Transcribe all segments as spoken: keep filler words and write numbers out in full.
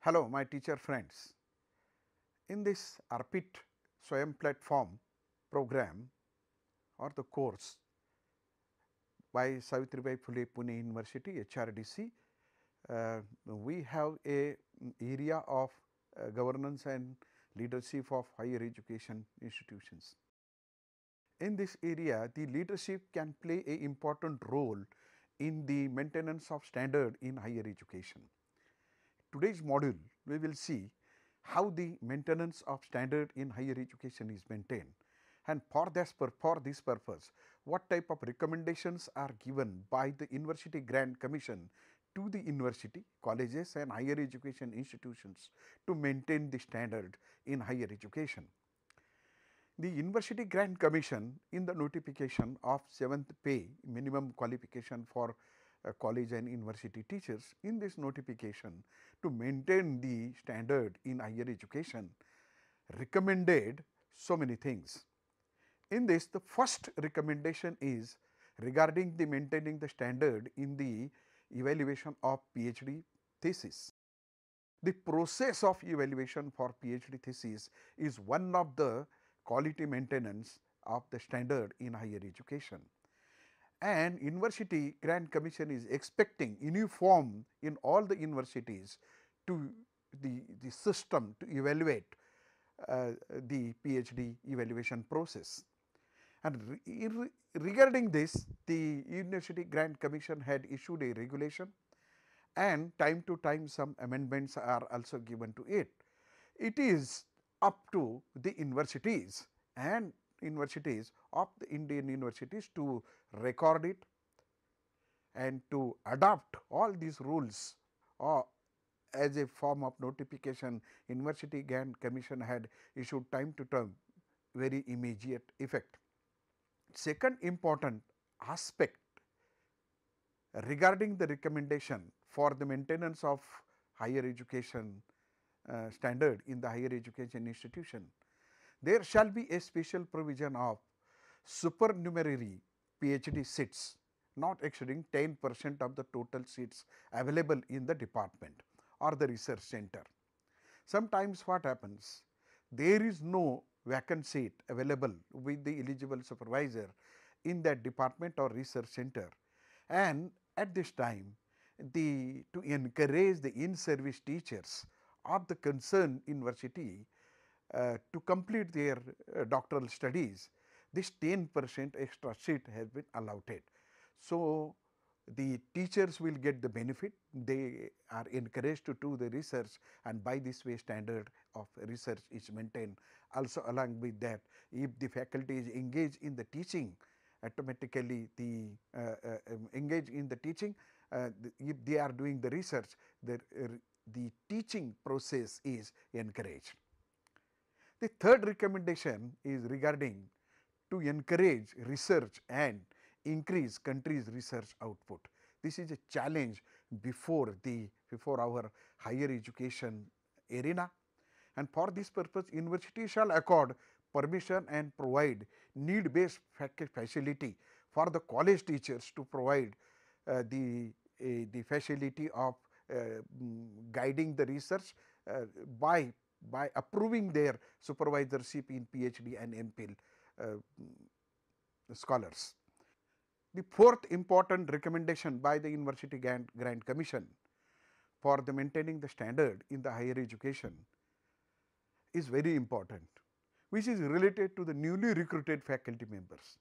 Hello, my teacher friends. In this Arpit Swayam platform program or the course by Savitribai Phule Pune University H R D C, uh, we have a area of uh, governance and leadership of higher education institutions. In this area, the leadership can play a important role in the maintenance of standard in higher education. Today's module, we will see how the maintenance of standard in higher education is maintained, and for this, for this purpose, what type of recommendations are given by the University Grant Commission to the university, colleges and higher education institutions to maintain the standard in higher education. The University Grant Commission, in the notification of seventh pay minimum qualification for uh, college and university teachers, in this notification to maintain the standard in higher education, recommended so many things. In this, the first recommendation is regarding the maintaining the standard in the evaluation of PhD thesis. The process of evaluation for PhD thesis is one of the quality maintenance of the standard in higher education. And University Grant Commission is expecting uniform in all the universities to the, the system to evaluate uh, the PhD evaluation process. And re regarding this, the University Grant Commission had issued a regulation, and time to time some amendments are also given to it. It is up to the universities and universities of the Indian universities to record it and to adopt all these rules or as a form of notification. University Grant Commission had issued time to time very immediate effect. Second important aspect regarding the recommendation for the maintenance of higher education uh, standard in the higher education institution, there shall be a special provision of supernumerary PhD seats not exceeding ten percent of the total seats available in the department or the research center. Sometimes what happens, there is no vacant seat available with the eligible supervisor in that department or research center, and at this time the to encourage the in-service teachers of the concerned university uh, to complete their uh, doctoral studies, this ten percent extra seat has been allotted. So, the teachers will get the benefit, they are encouraged to do the research, and by this way standard of research is maintained. Also along with that, if the faculty is engaged in the teaching, automatically the uh, uh, um, engage in the teaching, uh, the, if they are doing the research, the, uh, the teaching process is encouraged. The third recommendation is regarding to encourage research and increase country's research output. This is a challenge before the before our higher education arena, and for this purpose university shall accord permission and provide need based facility for the college teachers to provide uh, the uh, the facility of uh, guiding the research uh, by by approving their supervisorship in PhD and M Phil uh, scholars. The fourth important recommendation by the University Grant, Grant Commission for the maintaining the standard in the higher education is very important, which is related to the newly recruited faculty members.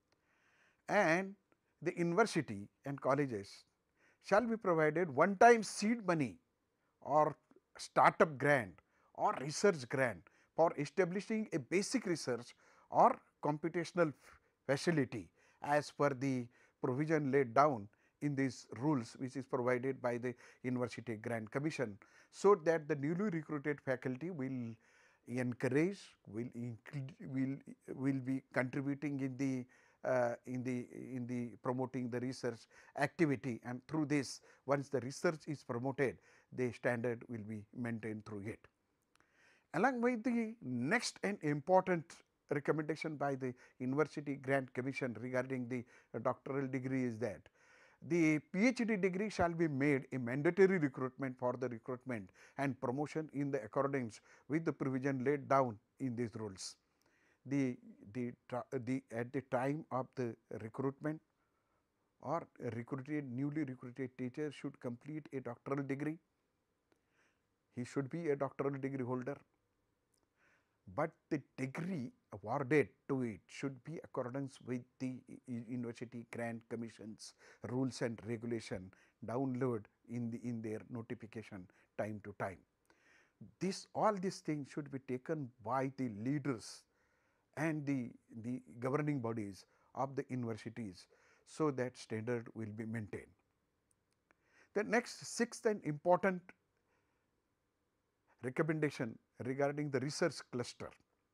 And the university and colleges shall be provided one time seed money or startup grant or research grant for establishing a basic research or computational facility as per the provision laid down in these rules, which is provided by the University Grant Commission, so that the newly recruited faculty will encourage, will will will be contributing in the uh, in the in the promoting the research activity, and through this, once the research is promoted, the standard will be maintained through it. Along with the next and important recommendation by the University Grant Commission regarding the doctoral degree is that The PhD degree shall be made a mandatory recruitment for the recruitment and promotion in the accordance with the provision laid down in these rules. The, the, the at the time of the recruitment or recruited newly recruited teacher should complete a doctoral degree. He should be a doctoral degree holder, but the degree awarded to it should be accordance with the University Grant Commission's rules and regulation download in the in their notification time to time. This all these things should be taken by the leaders and the, the governing bodies of the universities, so that standard will be maintained. The next sixth and important recommendation regarding the research cluster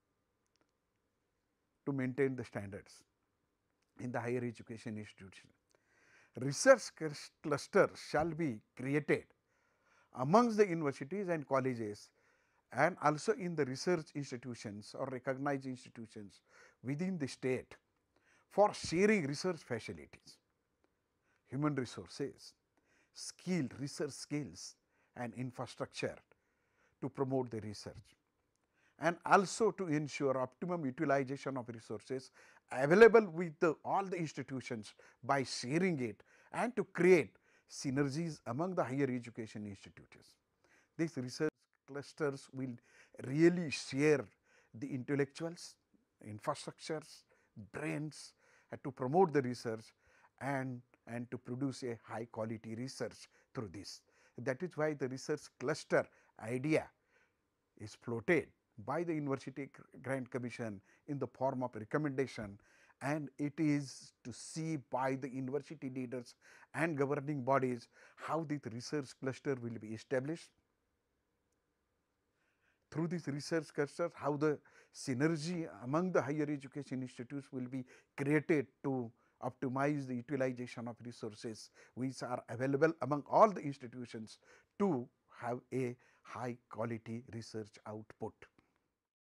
to maintain the standards in the higher education institution. Research cluster shall be created amongst the universities and colleges, and also in the research institutions or recognized institutions within the state for sharing research facilities, human resources, skilled research skills and infrastructure to promote the research, and also to ensure optimum utilization of resources available with the, all the institutions by sharing it, and to create synergies among the higher education institutes. These research clusters will really share the intellectuals, infrastructures, brains uh, to promote the research and, and to produce a high quality research through this. That is why the research cluster idea is floated by the University Grant Commission in the form of recommendation, and it is to see by the university leaders and governing bodies how this research cluster will be established. Through this research cluster, how the synergy among the higher education institutes will be created to optimize the utilization of resources which are available among all the institutions to have a high quality research output.